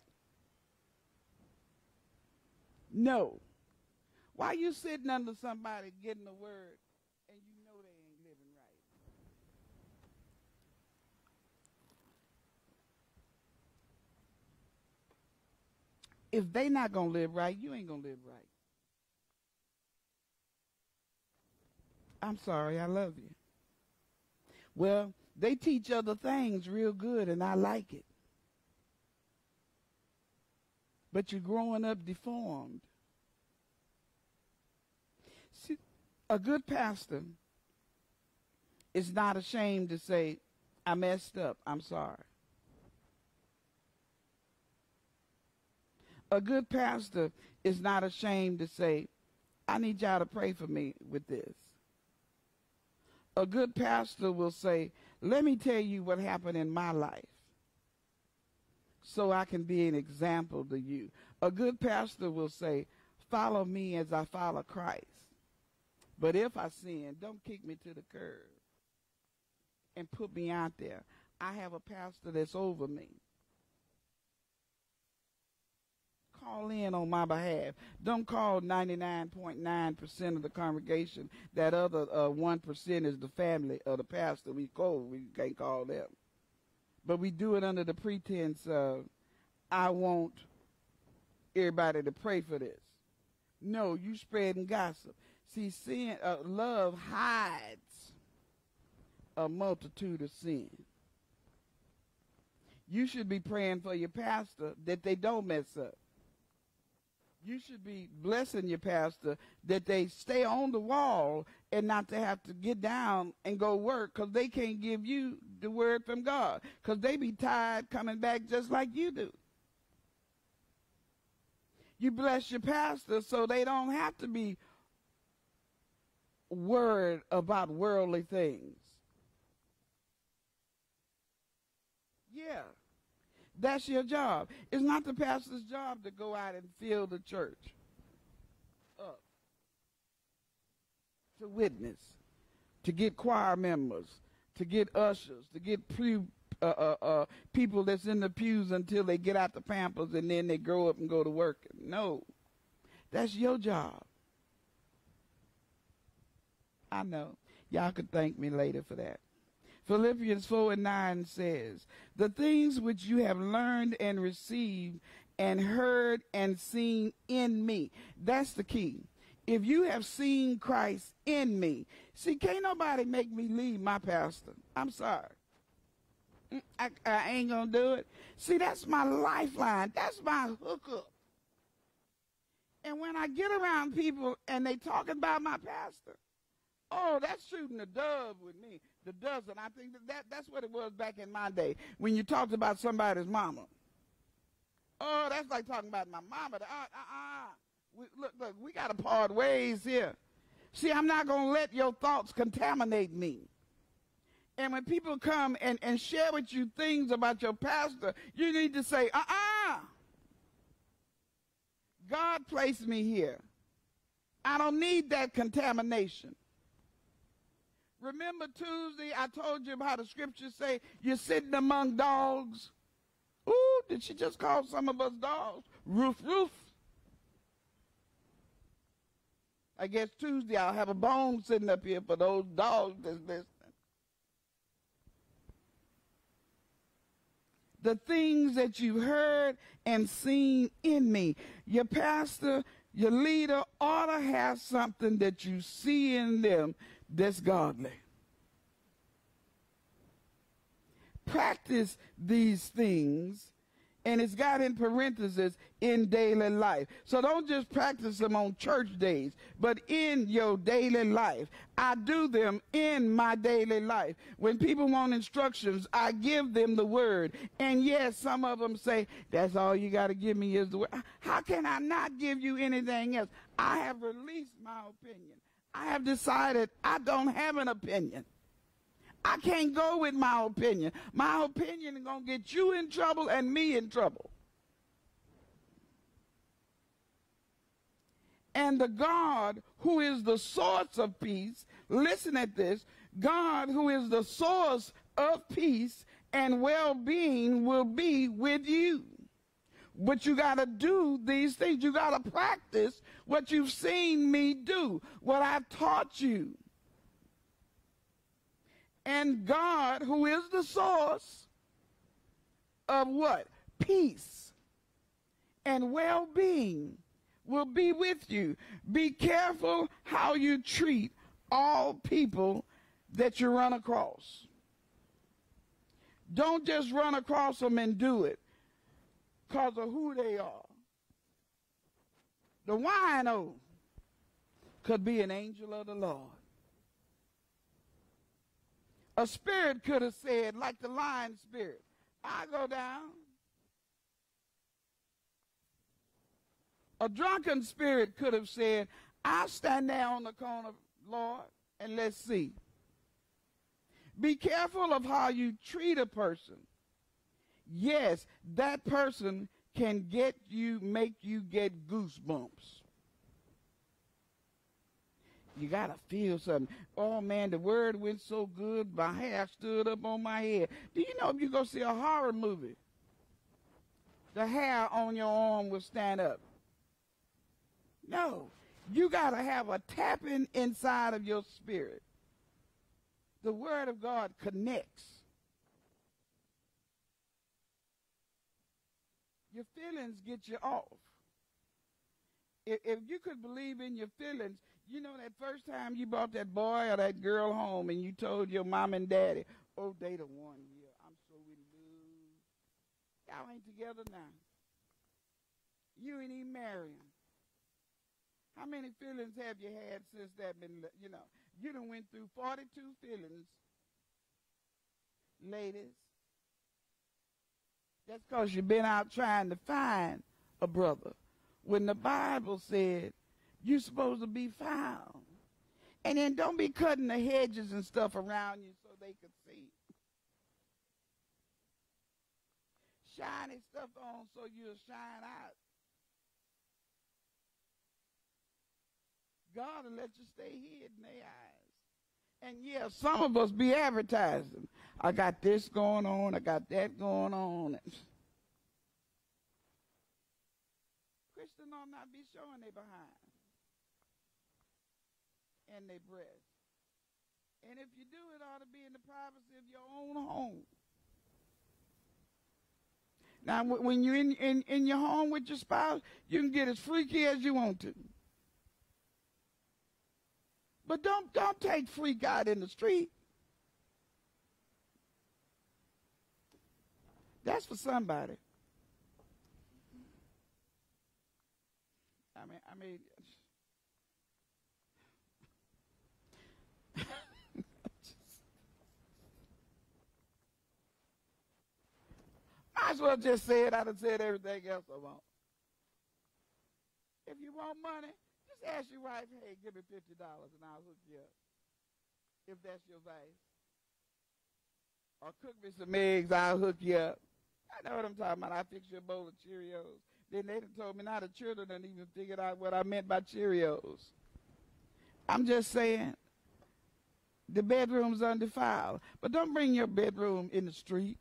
No. Why you sitting under somebody getting the word and you know they ain't living right? If they not going to live right, you ain't going to live right. I'm sorry, I love you. Well, they teach other things real good, and I like it. But you're growing up deformed. See, a good pastor is not ashamed to say, I messed up, I'm sorry. A good pastor is not ashamed to say, I need y'all to pray for me with this. A good pastor will say, let me tell you what happened in my life so I can be an example to you. A good pastor will say, follow me as I follow Christ. But if I sin, don't kick me to the curb and put me out there. I have a pastor that's over me. Call in on my behalf. Don't call ninety-nine point nine percent of the congregation. That other uh, one percent is the family of the pastor. We call, we can't call them. But we do it under the pretense of, I want everybody to pray for this. No, you spreading gossip. See, sin, uh, love hides a multitude of sin. You should be praying for your pastor that they don't mess up. You should be blessing your pastor that they stay on the wall and not to have to get down and go work because they can't give you the word from God because they be tired coming back just like you do. You bless your pastor so they don't have to be worried about worldly things. Yeah. That's your job. It's not the pastor's job to go out and fill the church up to witness. to get choir members, to get ushers, to get pew, uh, uh, uh, people that's in the pews until they get out the Pampers and then they grow up and go to work. No, that's your job. I know. Y'all could thank me later for that. Philippians four and nine says, the things which you have learned and received and heard and seen in me. That's the key. If you have seen Christ in me. See, can't nobody make me leave my pastor. I'm sorry. I, I ain't going to do it. See, that's my lifeline. That's my hookup. And when I get around people and they talking about my pastor, oh, that's shooting the dove with me. The dozen. I think that, that that's what it was back in my day when you talked about somebody's mama. Oh, that's like talking about my mama. Uh, uh, uh. We, look, look, we got to part ways here. See, I'm not going to let your thoughts contaminate me. And when people come and, and share with you things about your pastor, you need to say, uh-uh. God placed me here. I don't need that contamination. Remember Tuesday, I told you about the scriptures say you're sitting among dogs. Ooh, did she just call some of us dogs? Roof, roof. I guess Tuesday I'll have a bone sitting up here for those dogs that's listening. The things that you heard and seen in me. Your pastor, your leader ought to have something that you see in them that's godly. Practice these things, and it's got in parentheses, in daily life. So don't just practice them on church days, but in your daily life. I do them in my daily life. When people want instructions, I give them the word. And yes, some of them say, that's all you got to give me is the word. How can I not give you anything else? I have released my opinion. I have decided I don't have an opinion. I can't go with my opinion. My opinion is going to get you in trouble and me in trouble. And the God who is the source of peace, listen at this, God who is the source of peace and well-being will be with you. But you got to do these things. You got to practice what you've seen me do, what I've taught you. And God, who is the source of what? Peace and well-being, will be with you. Be careful how you treat all people that you run across. Don't just run across them and do it because of who they are. The wino could be an angel of the Lord. A spirit could have said, like the lion spirit, I go down. A drunken spirit could have said, I'll stand there on the corner, Lord, and let's see. Be careful of how you treat a person. Yes, that person can get you, make you get goosebumps. You got to feel something. Oh, man, the word went so good, my hair stood up on my head. Do you know if you go see a horror movie, the hair on your arm will stand up? No. You got to have a tapping inside of your spirit. The word of God connects. Your feelings get you off. If, if you could believe in your feelings, you know that first time you brought that boy or that girl home and you told your mom and daddy, oh, they the one year. I'm so in love. Y'all ain't together now. You ain't even marrying. How many feelings have you had since that been, you know, you done went through forty-two feelings, ladies. That's because you've been out trying to find a brother. When the Bible said you're supposed to be found. And then don't be cutting the hedges and stuff around you so they could see. Shiny stuff on so you'll shine out. God will let you stay hid in their eyes. And yeah, some of us be advertising. I got this going on. I got that going on. Christians ought not be showing their behind and their breasts. And if you do, it ought to be in the privacy of your own home. Now, when you're in, in, in your home with your spouse, you can get as freaky as you want to. But don't, don't take freak out in the street. That's for somebody. I mean, I mean, might as well just say it. I'd have said everything else I want. If you want money, just ask your wife, hey, give me fifty dollars and I'll hook you up. If that's your vice. Or cook me some eggs, I'll hook you up. I know what I'm talking about. I fix you a bowl of Cheerios. Then they done told me now the children done even figured out what I meant by Cheerios. I'm just saying, the bedroom's undefiled. But don't bring your bedroom in the street.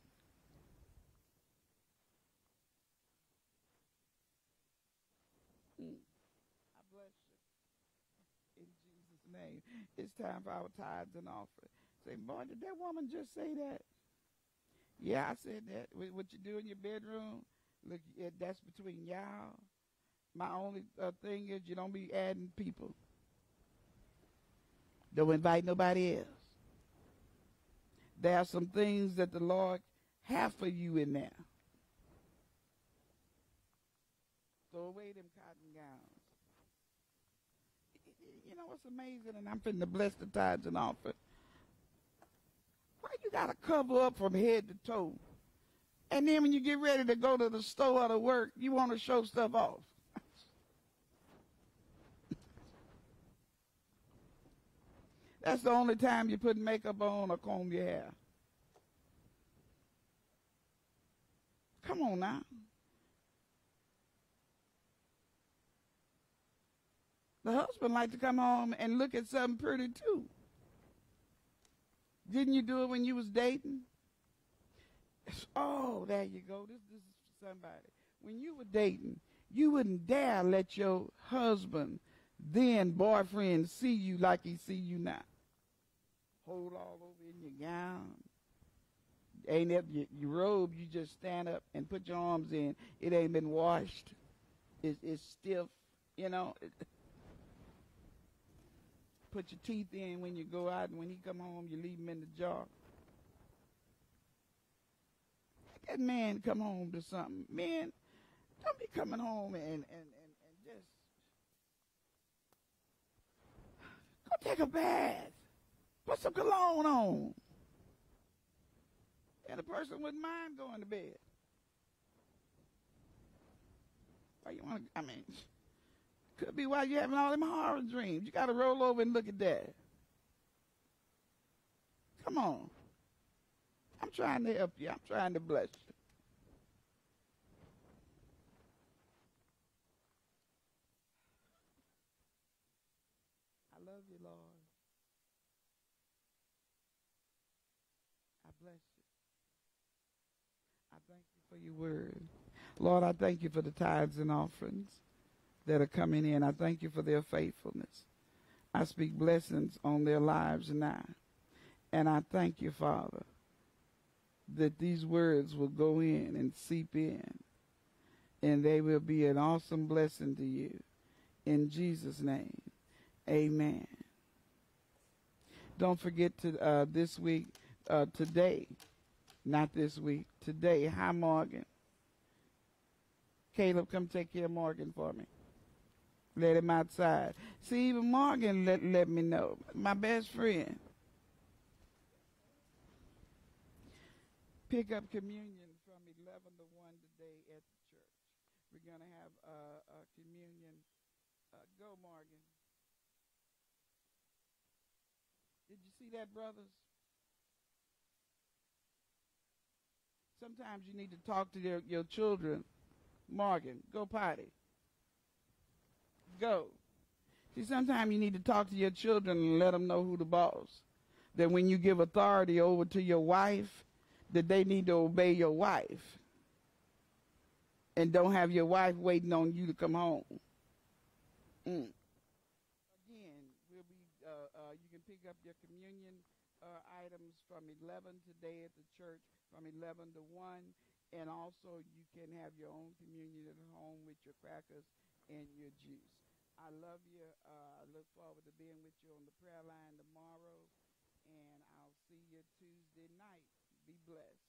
I bless you. In Jesus' name. It's time for our tithes and offering. Say, boy, did that woman just say that? Yeah, I said that. What you do in your bedroom, look, that's between y'all. My only uh, thing is you don't be adding people. Don't invite nobody else. There are some things that the Lord have for you in there. Throw away them cotton gowns. You know what's amazing? And I'm finna bless the tithes and offering. Why you got to cover up from head to toe? And then when you get ready to go to the store or to work, you want to show stuff off. That's the only time you put makeup on or comb your hair. Come on now. The husband like to come home and look at something pretty too. Didn't you do it when you was dating? Oh, there you go. This, this is for somebody. When you were dating, you wouldn't dare let your husband, then boyfriend, see you like he see you now. Hold all over in your gown. Ain't that your, your robe, you just stand up and put your arms in. It ain't been washed. It's, it's stiff, you know. Put your teeth in when you go out, and when he come home, you leave him in the jar. Let that man come home to something. Men, don't be coming home and, and, and, and just go take a bath. Put some cologne on. And a person wouldn't mind going to bed. Why you want to, I mean... Could be why you're having all them horror dreams. You got to roll over and look at that. Come on. I'm trying to help you. I'm trying to bless you. I love you, Lord. I bless you. I thank you for your word. Lord, I thank you for the tithes and offerings that are coming in. I thank you for their faithfulness. I speak blessings on their lives now. And I thank you, Father, that these words will go in and seep in, and they will be an awesome blessing to you. In Jesus' name, amen. Don't forget to uh, this week, uh, today, not this week, today, hi, Morgan. Caleb, come take care of Morgan for me. Let him outside. See, even Morgan let, let me know. My best friend. Pick up communion from eleven to one today at the church. We're going to have uh, a communion. Uh, go, Morgan. Did you see that, brothers? Sometimes you need to talk to your, your children. Morgan, go potty. Go. See, sometimes you need to talk to your children and let them know who the boss. That when you give authority over to your wife, that they need to obey your wife. And don't have your wife waiting on you to come home. Mm. Again, we'll be. Uh, uh, you can pick up your communion uh, items from eleven today at the church, from eleven to one, and also you can have your own communion at home with your crackers and your juice. I love you. Uh, I look forward to being with you on the prayer line tomorrow, and I'll see you Tuesday night. Be blessed.